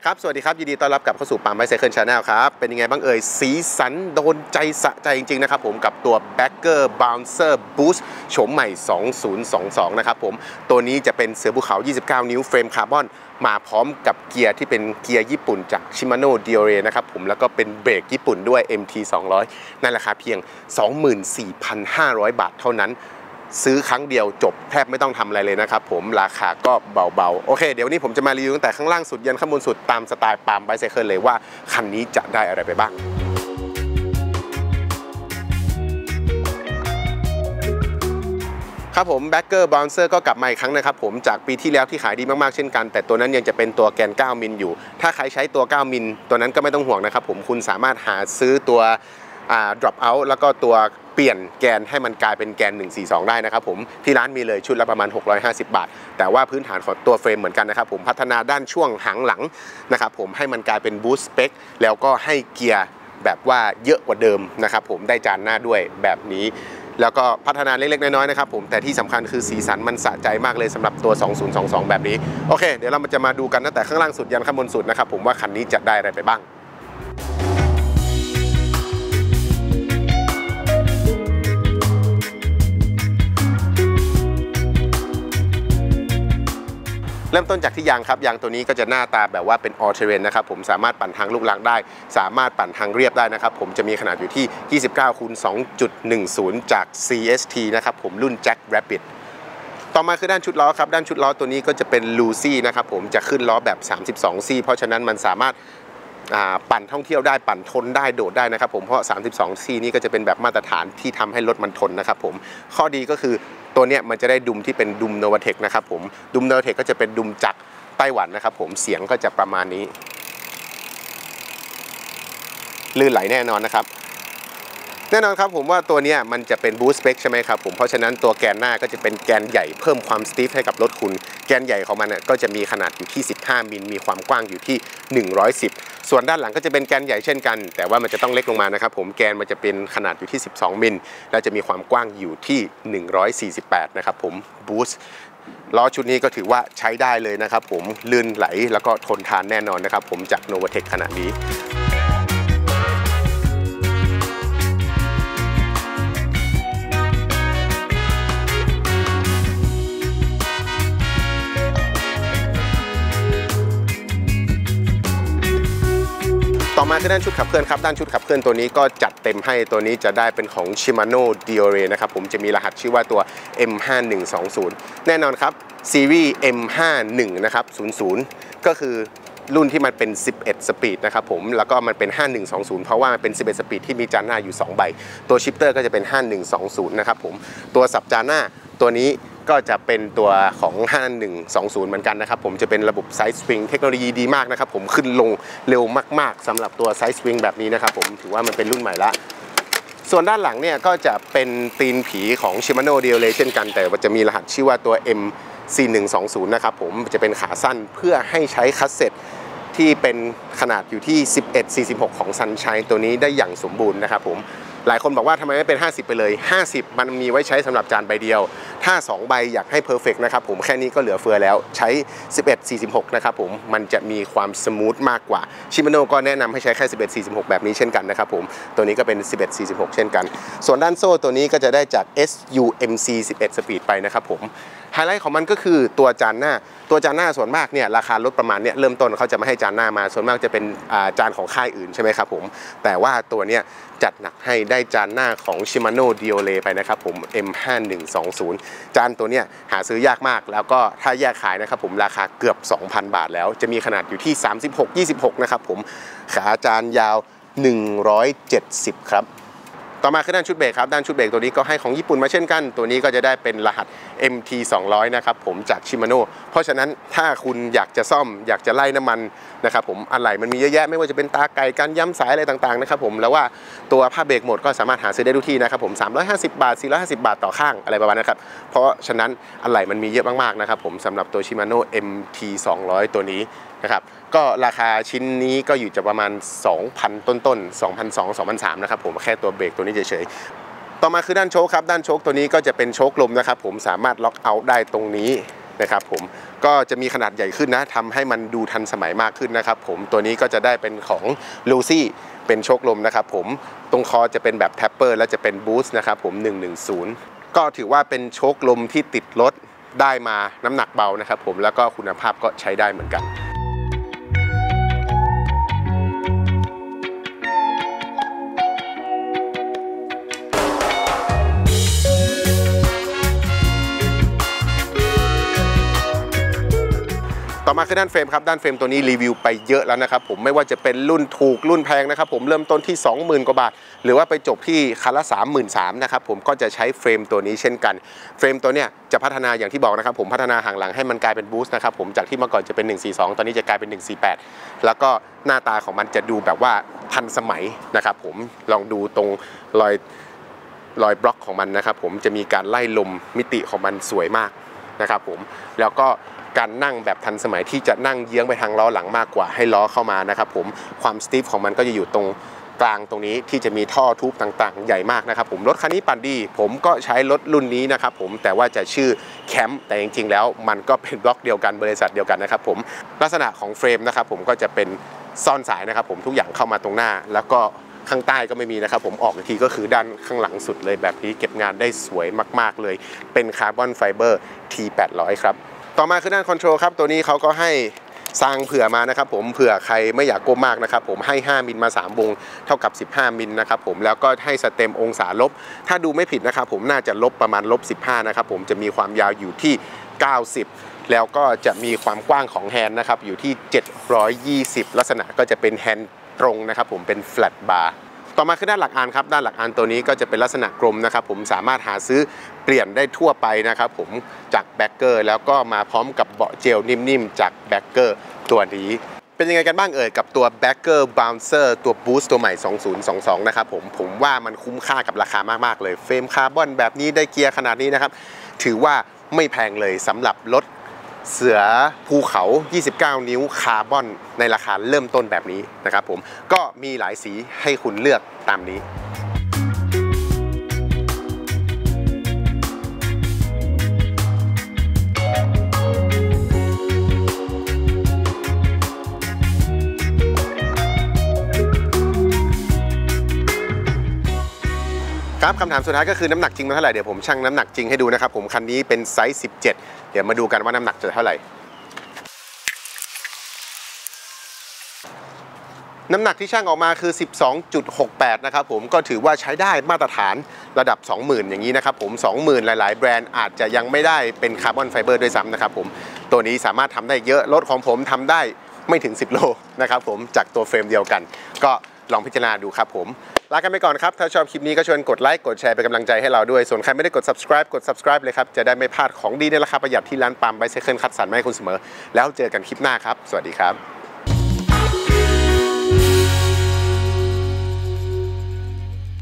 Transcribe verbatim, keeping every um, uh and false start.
ครับสวัสดีครับยินดีต้อนรับกลับเข้าสู่ปาล์มไบค์ไซเคิลชาแนลครับเป็นยังไงบ้างเอ่ยสีสันโดนใจสะใจจริงๆนะครับผมกับตัว Bagger Bouncer Boost โฉมใหม่สองพันยี่สิบสองนะครับผมตัวนี้จะเป็นเสือภูเขายี่สิบเก้านิ้วเฟรมคาร์บอนมาพร้อมกับเกียร์ที่เป็นเกียร์ญี่ปุ่นจาก Shimano Deore นะครับผมแล้วก็เป็นเบรกญี่ปุ่นด้วย เอ็ม ที สองร้อยในราคาเพียง สองหมื่นสี่พันห้าร้อย บาทเท่านั้นซื้อครั้งเดียวจบแทบไม่ต้องทำอะไรเลยนะครับผมราคาก็เบาๆโอเคเดี๋ยวนี้ผมจะมารีวิวตั้งแต่ข้างล่างสุดยันข้างบนสุดตามสไตล์ปาล์มไบค์ไซเคิลเลยว่าคันนี้จะได้อะไรไปบ้างครับผม Bagger Bouncer ก็กลับมาอีกครั้งนะครับผมจากปีที่แล้วที่ขายดีมากๆเช่นกันแต่ตัวนั้นยังจะเป็นตัวแกนเก้ามิลอยู่ถ้าใครใช้ตัวเก้ามิลตัวนั้นก็ไม่ต้องห่วงนะครับผมคุณสามารถหาซื้อตัวdrop out แล้วก็ตัวเปลี่ยนแกนให้มันกลายเป็นแกนหนึ่งสี่สองได้นะครับผมที่ร้านมีเลยชุดละประมาณหกร้อยห้าสิบบาทแต่ว่าพื้นฐานของตัวเฟรมเหมือนกันนะครับผมพัฒนาด้านช่วงหางหลังนะครับผมให้มันกลายเป็น Boost Spec แล้วก็ให้เกียร์แบบว่าเยอะกว่าเดิมนะครับผมได้จานหน้าด้วยแบบนี้แล้วก็พัฒนาเล็กๆน้อยๆนะครับผมแต่ที่สำคัญคือสีสันมันสะใจมากเลยสำหรับตัวสองพันยี่สิบสองแบบนี้โอเคเดี๋ยวเราจะมาดูกันตั้งแต่ข้างล่างสุดยันข้างบนสุดนะครับผมว่าคันนี้จะได้อะไรไปบ้างเริ่มต้นจากที่ยางครับยางตัวนี้ก็จะหน้าตาแบบว่าเป็น all terrain นะครับผมสามารถปั่นทางลูกรังได้สามารถปั่นทางเรียบได้นะครับผมจะมีขนาดอยู่ที่ยี่สิบเก้าคูณสองจุดหนึ่งศูนย์ จาก ซี เอส ที นะครับผมรุ่น Jack Rabbit ต่อมาคือด้านชุดล้อครับด้านชุดล้อตัวนี้ก็จะเป็น Lucy นะครับผมจะขึ้นล้อแบบสามสิบสองซี่เพราะฉะนั้นมันสามารถปั่นท่องเที่ยวได้ปั่นทนได้โดดได้นะครับผมเพราะสามสิบสองซี่นี้ก็จะเป็นแบบมาตรฐานที่ทำให้รถมันทนนะครับผมข้อดีก็คือตัวเนี้ยมันจะได้ดุมที่เป็นดุม Novatec นะครับผมดุม Novatec ก็จะเป็นดุมจากไต้หวันนะครับผมเสียงก็จะประมาณนี้ลื่นไหลแน่นอนนะครับแน่นอนครับผมว่าตัวนี้มันจะเป็น Boost Spec ใช่ไหมครับผมเพราะฉะนั้นตัวแกนหน้าก็จะเป็นแกนใหญ่เพิ่มความสตีฟให้กับรถคุณแกนใหญ่ของมันก็จะมีขนาดอยู่ที่สิบห้ามิลมีความกว้างอยู่ที่หนึ่งร้อยสิบส่วนด้านหลังก็จะเป็นแกนใหญ่เช่นกันแต่ว่ามันจะต้องเล็กลงมานะครับผมแกนมันจะเป็นขนาดอยู่ที่สิบสองมิลและจะมีความกว้างอยู่ที่หนึ่งร้อยสี่สิบแปดนะครับผม Boostล้อชุดนี้ก็ถือว่าใช้ได้เลยนะครับผมลื่นไหลแล้วก็ทนทานแน่นอนนะครับผมจาก Novatec ขนาดนี้ต่อมาคือด้านชุดขับเคลื่อนครับด้านชุดขับเคลื่อนตัวนี้ก็จัดเต็มให้ตัวนี้จะได้เป็นของ Shimano Deore นะครับผมจะมีรหัสชื่อว่าตัว เอ็ม ห้าหนึ่งสองศูนย์ แน่นอนครับซีรีส์ เอ็ม ห้าสิบ นะครับศูนย์ศูนย์ก็คือรุ่นที่มันเป็นสิบเอ็ดสปีดนะครับผมแล้วก็มันเป็นห้าหนึ่งสองศูนย์เพราะว่ามันเป็นสิบเอ็ดสปีดที่มีจานหน้าอยู่สองใบตัวชิปเตอร์ก็จะเป็นห้าหนึ่งสองศูนย์นะครับผมตัวสับจานหน้าตัวนี้ก็จะเป็นตัวของห้าหนึ่งสองศูนย์เหมือนกันนะครับผมจะเป็นระบบไซส์สวิงเทคโนโลยีดีมากนะครับผมขึ้นลงเร็วมากๆสำหรับตัวไซส์สวิงแบบนี้นะครับผมถือว่ามันเป็นรุ่นใหม่ละส่วนด้านหลังเนี่ยก็จะเป็นตีนผีของ Shimano Deore เช่นกันแต่ว่าจะมีรหัสชื่อว่าตัว เอ็ม สี่หนึ่งสองศูนย์ นะครับผมจะเป็นขาสั้นเพื่อให้ใช้คัสเซ็ตที่เป็นขนาดอยู่ที่สิบเอ็ด สี่สิบหกของ Sunshine ตัวนี้ได้อย่างสมบูรณ์นะครับผมหลายคนบอกว่าทำไมไม่เป็นห้าสิบไปเลยห้าสิบมันมีไว้ใช้สำหรับจานใบเดียวถ้าสองใบอยากให้เพอร์เฟกต์นะครับผมแค่นี้ก็เหลือเฟือแล้วใช้สิบเอ็ด สี่สิบหกนะครับผมมันจะมีความสมูทมากกว่า Shimano ก็แนะนำให้ใช้แค่สิบเอ็ด สี่สิบหกแบบนี้เช่นกันนะครับผมตัวนี้ก็เป็นสิบเอ็ด สี่สิบหกเช่นกันส่วนด้านโซ่ตัวนี้ก็จะได้จาก เอส ยู เอ็ม ซี สิบเอ็ด Speed ไปนะครับผมไฮไลท์ของมันก็คือตัวจานหน้าตัวจานหน้าส่วนมากเนี่ยราคาลดประมาณเนี้ยเริ่มต้นเขาจะไม่ให้จานหน้ามาส่วนมากจะเป็นจานของค่ายอื่นใช่ไหมครับผมแต่ว่าตัวเนี้ยจัดหนักให้ได้จานหน้าของ Shimano Deore ไปนะครับผม เอ็ม ห้าหนึ่งสองศูนย์ จานตัวเนี้ยหาซื้อยากมากแล้วก็ถ้าแยกขายนะครับผมราคาเกือบ สองพัน บาทแล้วจะมีขนาดอยู่ที่สามสิบหก ยี่สิบหกนะครับผมขาจานยาวหนึ่งร้อยเจ็ดสิบครับต่อมาคือด้านชุดเบรกครับด้านชุดเบรกตัวนี้ก็ให้ของญี่ปุ่นมาเช่นกันตัวนี้ก็จะได้เป็นรหัส เอ็ม ที สองร้อย นะครับผมจาก Shimano เพราะฉะนั้นถ้าคุณอยากจะซ่อมอยากจะไล่น้ำมันนะครับผมอะไหล่มันมีเยอะแยะไม่ว่าจะเป็นตาไก่การย้ำสายอะไรต่างๆนะครับผมแล้วว่าตัวผ้าเบรกโหมดก็สามารถหาซื้อได้ทุกที่นะครับผมสามร้อยห้าสิบบาทสี่ร้อยห้าสิบบาทต่อข้างอะไรประมาณนั้นครับเพราะฉะนั้นอะไหล่มันมีเยอะมากๆนะครับผมสำหรับตัว Shimano เอ็ม ที สองร้อย ตัวนี้นะครับก็ราคาชิ้นนี้ก็อยู่จะประมาณ สองพัน ต้นๆ สองพันสองร้อย สองพันสามร้อย นะครับผมแค่ตัวเบรกตัวนี้เฉยๆต่อมาคือด้านโชคครับด้านโชคตัวนี้ก็จะเป็นโชคลมนะครับผมสามารถล็อกเอาท์ได้ตรงนี้นะครับผมก็จะมีขนาดใหญ่ขึ้นนะทำให้มันดูทันสมัยมากขึ้นนะครับผมตัวนี้ก็จะได้เป็นของลูซี่เป็นโชคลมนะครับผมตรงคอจะเป็นแบบแท็ปเปอร์และจะเป็นบูสต์นะครับผมหนึ่งหนึ่งศูนย์ก็ถือว่าเป็นโชคลมที่ติดรถได้มาน้ำหนักเบานะครับผมแล้วก็คุณภาพก็ใช้ได้เหมือนกันต่อมาคือด้านเฟรมครับด้านเฟรมตัวนี้รีวิวไปเยอะแล้วนะครับผมไม่ว่าจะเป็นรุ่นถูกรุ่นแพงนะครับผมเริ่มต้นที่ สองหมื่น กว่าบาทหรือว่าไปจบที่คันละ สามหมื่นสามพัน นะครับผมก็จะใช้เฟรมตัวนี้เช่นกันเฟรมตัวเนี้ยจะพัฒนาอย่างที่บอกนะครับผมพัฒนาห่างหลังให้มันกลายเป็นบูสต์นะครับผมจากที่เมื่อก่อนจะเป็นหนึ่งสี่สองตอนนี้จะกลายเป็นหนึ่งสี่แปดแล้วก็หน้าตาของมันจะดูแบบว่าทันสมัยนะครับผมลองดูตรงรอยรอยบล็อกของมันนะครับผมจะมีการไล่ลมมิติของมันสวยมากนะครับผมแล้วก็การนั่งแบบทันสมัยที่จะนั่งเยื้องไปทางล้อหลังมากกว่าให้ล้อเข้ามานะครับผมความสตีฟของมันก็จะอยู่ตรงกลางตรงนี้ที่จะมีท่อทูบต่างๆใหญ่มากนะครับผมรถคันนี้ปั่นดีผมก็ใช้รถรุ่นนี้นะครับผมแต่ว่าจะชื่อแคมป์แต่จริงๆแล้วมันก็เป็นบล็อกเดียวกันบริษัทเดียวกันนะครับผมลักษณะของเฟรมนะครับผมก็จะเป็นซ่อนสายนะครับผมทุกอย่างเข้ามาตรงหน้าแล้วก็ข้างใต้ก็ไม่มีนะครับผมออกอีกทีก็คือด้านข้างหลังสุดเลยแบบนี้เก็บงานได้สวยมากๆเลยเป็นคาร์บอนไฟเบอร์ ที แปดร้อย ครับต่อมาคือด้านคอนโทรลครับตัวนี้เขาก็ให้สร้างเผื่อมานะครับผมเผื่อใครไม่อยากก้มมากนะครับผมให้ห้ามิลมาสามวงเท่ากับสิบห้ามิลนะครับผมแล้วก็ให้สเต็มองศาลบถ้าดูไม่ผิดนะครับผมน่าจะลบประมาณลบสิบห้านะครับผมจะมีความยาวอยู่ที่เก้าสิบแล้วก็จะมีความกว้างของแฮนด์นะครับอยู่ที่เจ็ดร้อยยี่สิบลักษณะก็จะเป็นแฮนด์ตรงนะครับผมเป็นแฟลตบาร์ต่อมาคือด้านหลักอานครับด้านหลักอานตัวนี้ก็จะเป็นลักษณะกลมนะครับผมสามารถหาซื้อเปลี่ยนได้ทั่วไปนะครับผมจากแบ็คเกอร์แล้วก็มาพร้อมกับเบาะเจลนิ่มๆจากแบ็คเกอร์ตัวนี้เป็นยังไงกันบ้างเอ่ยกับตัว Backer Bouncer ตัว Boost ตัวใหม่สองพันยี่สิบสองนะครับผมผมว่ามันคุ้มค่ากับราคามากๆเลยเฟรมคาร์บอนแบบนี้ได้เกียร์ขนาดนี้นะครับถือว่าไม่แพงเลยสำหรับรถเสือภูเขายี่สิบเก้านิ้วคาร์บอนในราคาเริ่มต้นแบบนี้นะครับผมก็มีหลายสีให้คุณเลือกตามนี้ครับคำถามสุดท้ายก็คือน้ำหนักจริงมันเท่าไหร่เดี๋ยวผมชั่งน้ำหนักจริงให้ดูนะครับผมคันนี้เป็นไซส์สิบเจ็ดเดี๋ยวมาดูกันว่าน้ำหนักจะเท่าไหร่น้ำหนักที่ชั่งออกมาคือ สิบสองจุดหกแปด นะครับผมก็ถือว่าใช้ได้มาตรฐานระดับ สองหมื่น อย่างนี้นะครับผม สองหมื่น หลายๆแบรนด์อาจจะยังไม่ได้เป็นคาร์บอนไฟเบอร์ด้วยซ้ำนะครับผมตัวนี้สามารถทำได้เยอะรถของผมทำได้ไม่ถึงสิบโลนะครับผมจากตัวเฟรมเดียวกันก็ลองพิจารณาดูครับผมลากันไปก่อนครับถ้าชอบคลิปนี้ก็ชวนกดไลค์กดแชร์เป็นกำลังใจให้เราด้วยส่วนใครไม่ได้กด subscribe กด subscribe เลยครับจะได้ไม่พลาดของดีในราคาประหยัดที่ร้านปั๊มไบเซเคิลคัดสรรมาให้คุณเสมอแล้วเจอกันคลิปหน้าครับสวัสดีครับ